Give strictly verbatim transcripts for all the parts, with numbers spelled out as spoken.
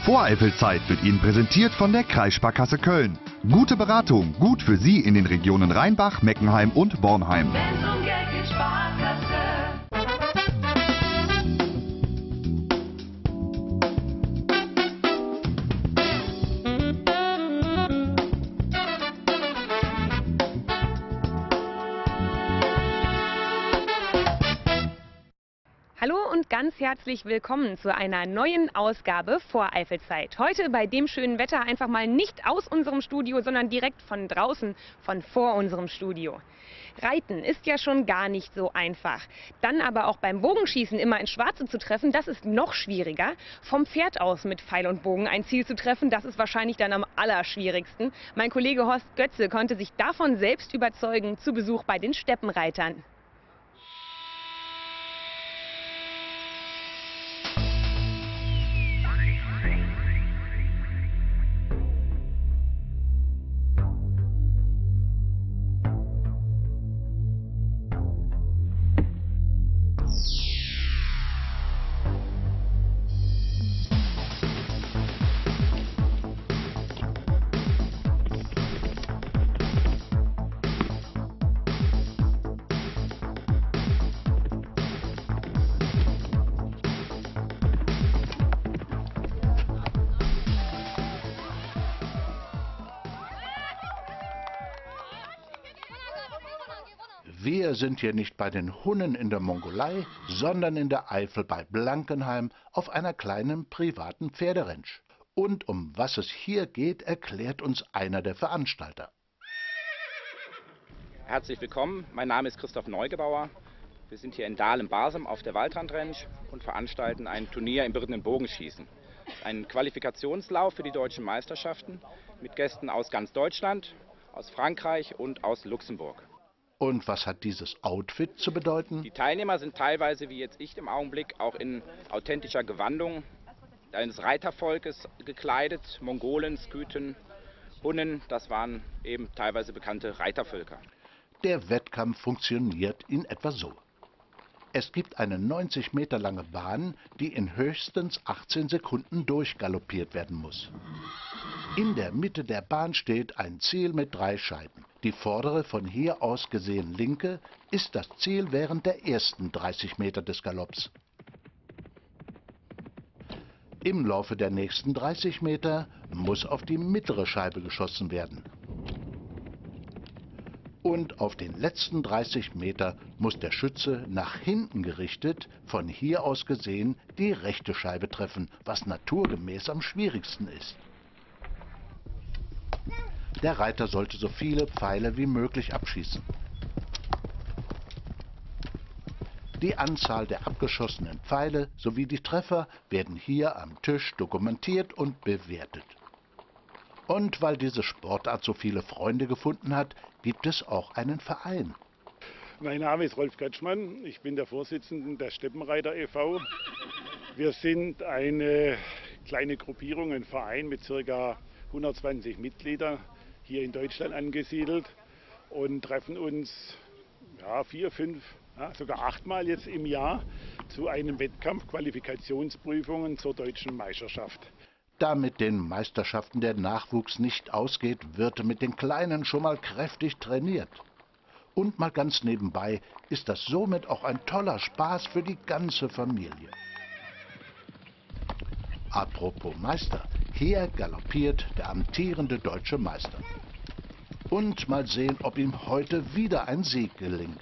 Voreifel-Zeit wird Ihnen präsentiert von der Kreissparkasse Köln. Gute Beratung, gut für Sie in den Regionen Rheinbach, Meckenheim und Bornheim. Wenn's um Geld geht, Sparkasse. Hallo und ganz herzlich willkommen zu einer neuen Ausgabe Voreifel-Zeit. Heute bei dem schönen Wetter einfach mal nicht aus unserem Studio, sondern direkt von draußen, von vor unserem Studio. Reiten ist ja schon gar nicht so einfach. Dann aber auch beim Bogenschießen immer ins Schwarze zu treffen, das ist noch schwieriger. Vom Pferd aus mit Pfeil und Bogen ein Ziel zu treffen, das ist wahrscheinlich dann am allerschwierigsten. Mein Kollege Horst Götze konnte sich davon selbst überzeugen zu Besuch bei den Steppenreitern. Wir sind hier nicht bei den Hunnen in der Mongolei, sondern in der Eifel bei Blankenheim auf einer kleinen privaten Pferderentsch. Und um was es hier geht, erklärt uns einer der Veranstalter. Herzlich willkommen, mein Name ist Christoph Neugebauer. Wir sind hier in Dahlem-Barsum auf der Waldrandrentsch und veranstalten ein Turnier im berittenen Bogenschießen. Ein Qualifikationslauf für die deutschen Meisterschaften mit Gästen aus ganz Deutschland, aus Frankreich und aus Luxemburg. Und was hat dieses Outfit zu bedeuten? Die Teilnehmer sind teilweise, wie jetzt ich im Augenblick, auch in authentischer Gewandung eines Reitervolkes gekleidet. Mongolen, Skythen, Hunnen, das waren eben teilweise bekannte Reitervölker. Der Wettkampf funktioniert in etwa so. Es gibt eine neunzig Meter lange Bahn, die in höchstens achtzehn Sekunden durchgaloppiert werden muss. In der Mitte der Bahn steht ein Ziel mit drei Scheiben. Die vordere, von hier aus gesehen linke, ist das Ziel während der ersten dreißig Meter des Galopps. Im Laufe der nächsten dreißig Meter muss auf die mittlere Scheibe geschossen werden. Und auf den letzten dreißig Meter muss der Schütze nach hinten gerichtet, von hier aus gesehen, die rechte Scheibe treffen, was naturgemäß am schwierigsten ist. Der Reiter sollte so viele Pfeile wie möglich abschießen. Die Anzahl der abgeschossenen Pfeile sowie die Treffer werden hier am Tisch dokumentiert und bewertet. Und weil diese Sportart so viele Freunde gefunden hat, gibt es auch einen Verein. Mein Name ist Rolf Gatschmann, ich bin der Vorsitzende der Steppenreiter e V Wir sind eine kleine Gruppierung, ein Verein mit ca. hundertzwanzig Mitgliedern, hier in Deutschland angesiedelt und treffen uns ja, vier, fünf, ja, sogar achtmal jetzt im Jahr zu einem Wettkampf, Qualifikationsprüfungen zur deutschen Meisterschaft. Damit den Meisterschaften der Nachwuchs nicht ausgeht, wird mit den Kleinen schon mal kräftig trainiert. Und mal ganz nebenbei ist das somit auch ein toller Spaß für die ganze Familie. Apropos Meister, hier galoppiert der amtierende deutsche Meister. Und mal sehen, ob ihm heute wieder ein Sieg gelingt.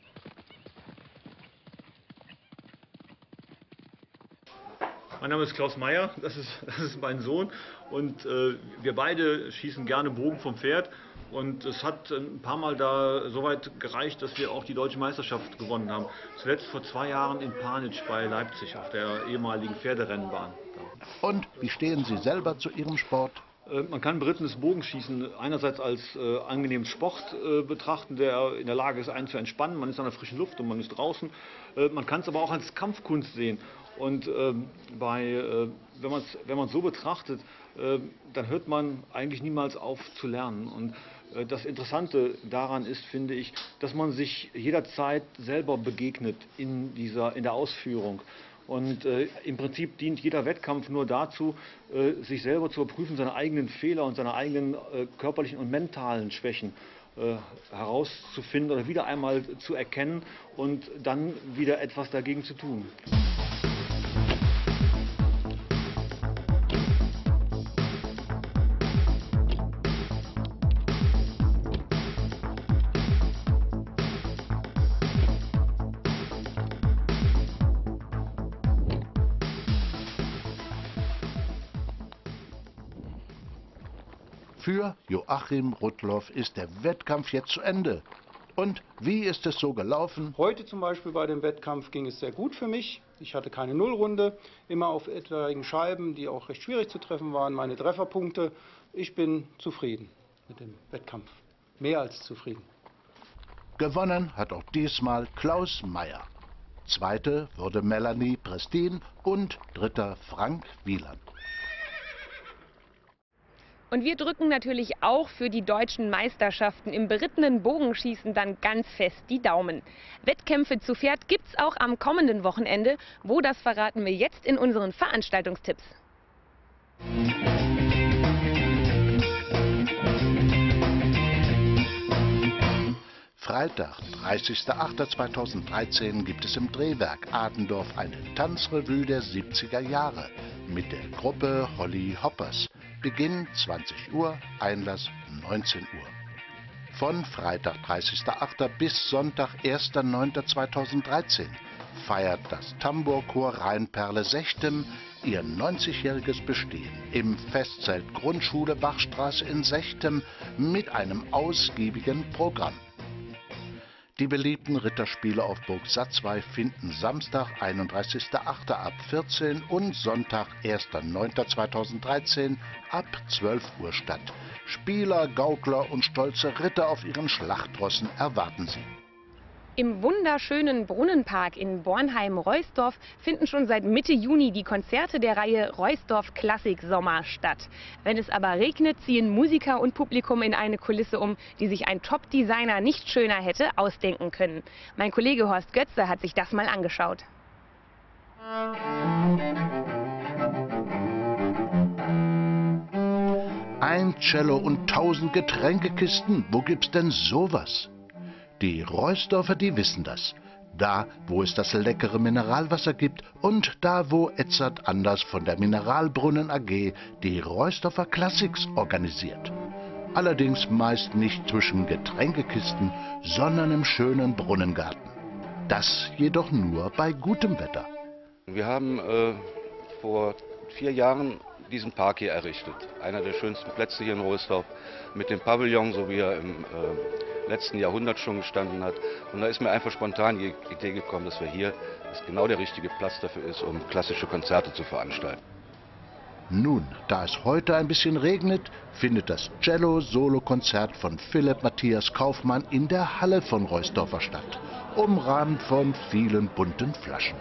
Mein Name ist Klaus Meyer, das ist, das ist mein Sohn und äh, wir beide schießen gerne Bogen vom Pferd und es hat ein paar Mal da so weit gereicht, dass wir auch die deutsche Meisterschaft gewonnen haben. Zuletzt vor zwei Jahren in Panitsch bei Leipzig auf der ehemaligen Pferderennbahn. Und wie stehen Sie selber zu Ihrem Sport? Äh, man kann berittenes Bogenschießen einerseits als äh, angenehmen Sport äh, betrachten, der in der Lage ist, einen zu entspannen. Man ist an der frischen Luft und man ist draußen. Äh, man kann es aber auch als Kampfkunst sehen. Und äh, bei, äh, wenn man es wenn man so betrachtet, äh, dann hört man eigentlich niemals auf zu lernen. Und äh, das Interessante daran ist, finde ich, dass man sich jederzeit selber begegnet in, dieser, in der Ausführung. Und äh, im Prinzip dient jeder Wettkampf nur dazu, äh, sich selber zu überprüfen, seine eigenen Fehler und seine eigenen äh, körperlichen und mentalen Schwächen äh, herauszufinden oder wieder einmal zu erkennen und dann wieder etwas dagegen zu tun. Für Joachim Rudloff ist der Wettkampf jetzt zu Ende. Und wie ist es so gelaufen? Heute zum Beispiel bei dem Wettkampf ging es sehr gut für mich. Ich hatte keine Nullrunde, immer auf etwaigen Scheiben, die auch recht schwierig zu treffen waren, meine Trefferpunkte. Ich bin zufrieden mit dem Wettkampf, mehr als zufrieden. Gewonnen hat auch diesmal Klaus Meyer. Zweite wurde Melanie Prestin und dritter Frank Wieland. Und wir drücken natürlich auch für die deutschen Meisterschaften im berittenen Bogenschießen dann ganz fest die Daumen. Wettkämpfe zu Pferd gibt's auch am kommenden Wochenende. Wo, das verraten wir jetzt in unseren Veranstaltungstipps. Freitag, dreißigster achter zweitausenddreizehn, gibt es im Drehwerk Adendorf eine Tanzrevue der siebziger Jahre mit der Gruppe Holly Hoppers. Beginn zwanzig Uhr, Einlass neunzehn Uhr. Von Freitag, dreißigster achter bis Sonntag, erster neunter zweitausenddreizehn feiert das Tambourchor Rheinperle Sechtem ihr neunzigjähriges Bestehen im Festzelt Grundschule Bachstraße in Sechtem mit einem ausgiebigen Programm. Die beliebten Ritterspiele auf Burg Satzwey finden Samstag, einunddreißigster achter ab vierzehn und Sonntag, erster neunter zweitausenddreizehn ab zwölf Uhr statt. Spieler, Gaukler und stolze Ritter auf ihren Schlachtrossen erwarten sie. Im wunderschönen Brunnenpark in Bornheim-Reusdorf finden schon seit Mitte Juni die Konzerte der Reihe Reusdorf Klassik Sommer statt. Wenn es aber regnet, ziehen Musiker und Publikum in eine Kulisse um, die sich ein Top-Designer nicht schöner hätte ausdenken können. Mein Kollege Horst Götze hat sich das mal angeschaut. Ein Cello und tausend Getränkekisten, wo gibt's denn sowas? Die Reusdorfer, die wissen das. Da, wo es das leckere Mineralwasser gibt und da, wo Edzard Anders von der Mineralbrunnen A G die Reusdorfer Classics organisiert. Allerdings meist nicht zwischen Getränkekisten, sondern im schönen Brunnengarten. Das jedoch nur bei gutem Wetter. Wir haben äh, vor vier Jahren diesen Park hier errichtet. Einer der schönsten Plätze hier in Reusdorf mit dem Pavillon, so wie er im äh, letzten Jahrhundert schon gestanden hat. Und da ist mir einfach spontan die Idee gekommen, dass wir hier, dass genau der richtige Platz dafür ist, um klassische Konzerte zu veranstalten. Nun, da es heute ein bisschen regnet, findet das Cello-Solo-Konzert von Philipp Matthias Kaufmann in der Halle von Reusdorfer statt, umrahmt von vielen bunten Flaschen.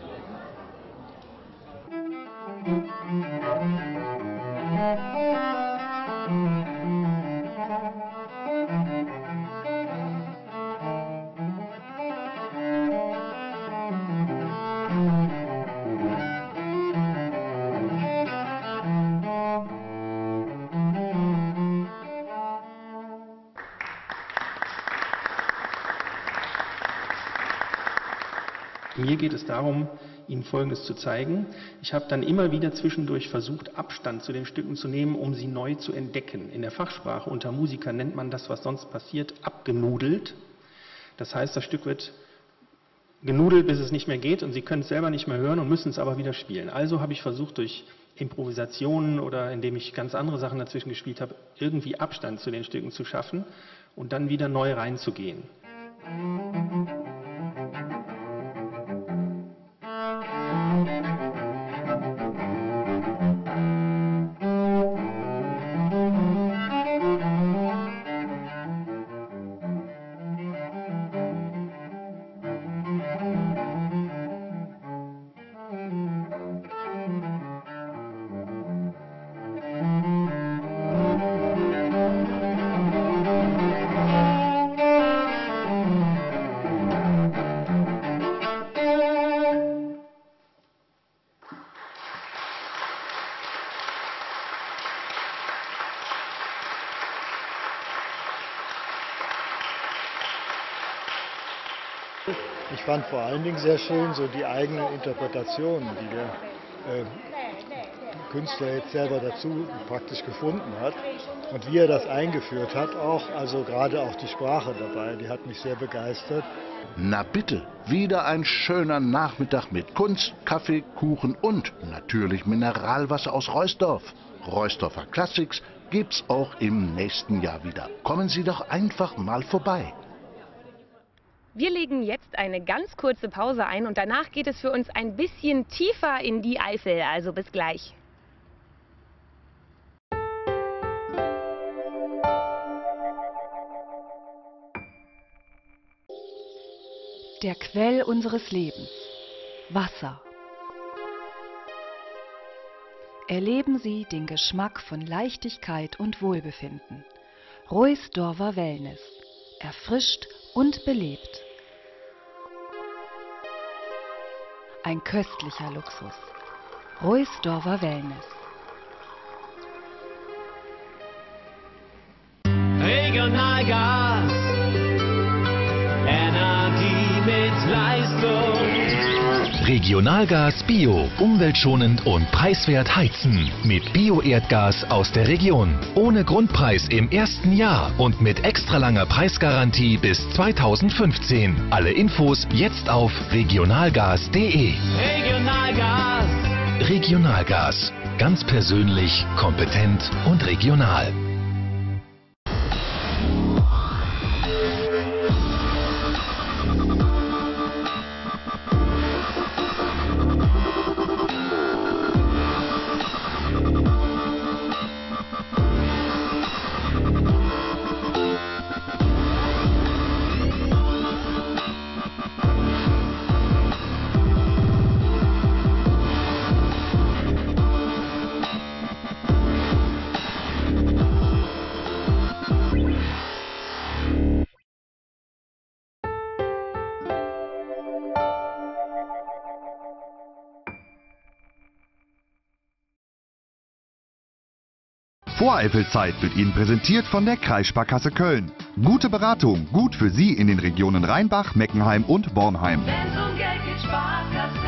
Mir geht es darum, Ihnen Folgendes zu zeigen. Ich habe dann immer wieder zwischendurch versucht, Abstand zu den Stücken zu nehmen, um sie neu zu entdecken. In der Fachsprache unter Musikern nennt man das, was sonst passiert, abgenudelt. Das heißt, das Stück wird genudelt, bis es nicht mehr geht und Sie können es selber nicht mehr hören und müssen es aber wieder spielen. Also habe ich versucht, durch Improvisationen oder indem ich ganz andere Sachen dazwischen gespielt habe, irgendwie Abstand zu den Stücken zu schaffen und dann wieder neu reinzugehen. Ich fand vor allen Dingen sehr schön so die eigenen Interpretationen, die der äh, Künstler jetzt selber dazu praktisch gefunden hat und wie er das eingeführt hat, auch, also gerade auch die Sprache dabei, die hat mich sehr begeistert. Na bitte, wieder ein schöner Nachmittag mit Kunst, Kaffee, Kuchen und natürlich Mineralwasser aus Reusdorf. Reusdorfer Classics gibt's auch im nächsten Jahr wieder. Kommen Sie doch einfach mal vorbei. Wir legen jetzt eine ganz kurze Pause ein und danach geht es für uns ein bisschen tiefer in die Eifel, also bis gleich. Der Quell unseres Lebens, Wasser. Erleben Sie den Geschmack von Leichtigkeit und Wohlbefinden. Ruysdorfer Wellness. Erfrischt und belebt. Ein köstlicher Luxus. Ruysdorfer Wellness. Regionalgas. Energie mit Leistung. Regionalgas Bio, umweltschonend und preiswert heizen. Mit Bio-Erdgas aus der Region. Ohne Grundpreis im ersten Jahr und mit extra langer Preisgarantie bis zweitausendfünfzehn. Alle Infos jetzt auf regionalgas punkt de. Regionalgas. Regionalgas. Ganz persönlich, kompetent und regional. Voreifelzeit wird Ihnen präsentiert von der Kreissparkasse Köln. Gute Beratung, gut für Sie in den Regionen Rheinbach, Meckenheim und Bornheim. Wenn's um Geld geht, Sparkasse.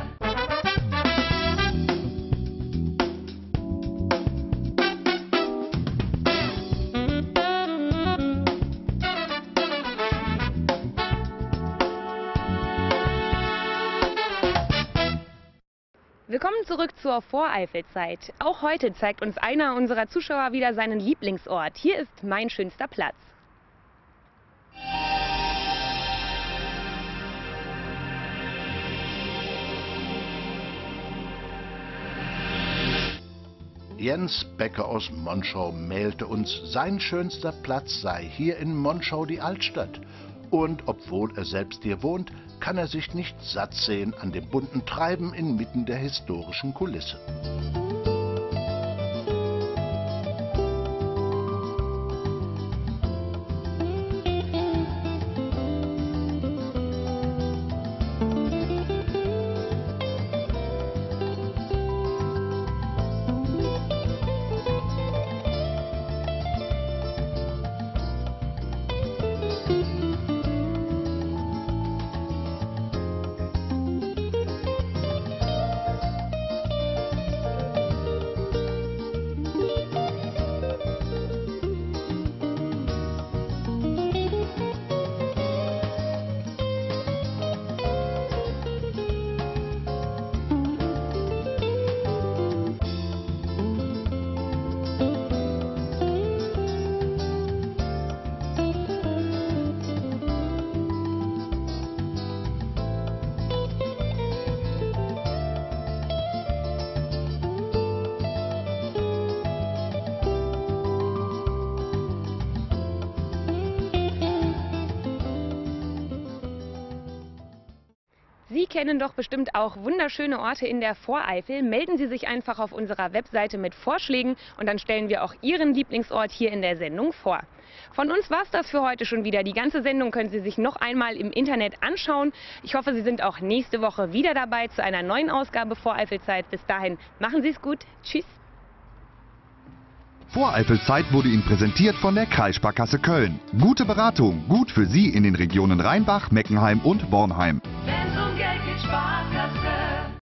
Willkommen zurück zur Voreifelzeit. Auch heute zeigt uns einer unserer Zuschauer wieder seinen Lieblingsort. Hier ist mein schönster Platz. Jens Becker aus Monschau mailte uns, sein schönster Platz sei hier in Monschau die Altstadt. Und obwohl er selbst hier wohnt, kann er sich nicht satt sehen an dem bunten Treiben inmitten der historischen Kulisse. Sie kennen doch bestimmt auch wunderschöne Orte in der Voreifel. Melden Sie sich einfach auf unserer Webseite mit Vorschlägen und dann stellen wir auch Ihren Lieblingsort hier in der Sendung vor. Von uns war es das für heute schon wieder. Die ganze Sendung können Sie sich noch einmal im Internet anschauen. Ich hoffe, Sie sind auch nächste Woche wieder dabei zu einer neuen Ausgabe Voreifelzeit. Bis dahin, machen Sie es gut. Tschüss. Voreifel-Zeit wurde Ihnen präsentiert von der Kreissparkasse Köln. Gute Beratung, gut für Sie in den Regionen Rheinbach, Meckenheim und Bornheim.